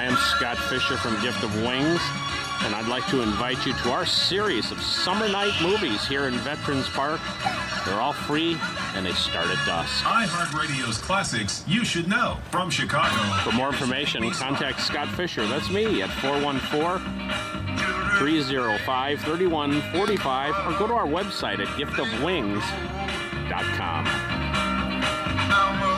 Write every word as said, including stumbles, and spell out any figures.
am Scott Fisher from Gift of Wings, and I'd like to invite you to our series of summer night movies here in Veterans Park. They're all free, and they start at dusk. iHeartRadio's classics you should know from Chicago. For more information, contact Scott Fisher. That's me at four one four, three oh five, three one four five, or go to our website at gift of wings dot com.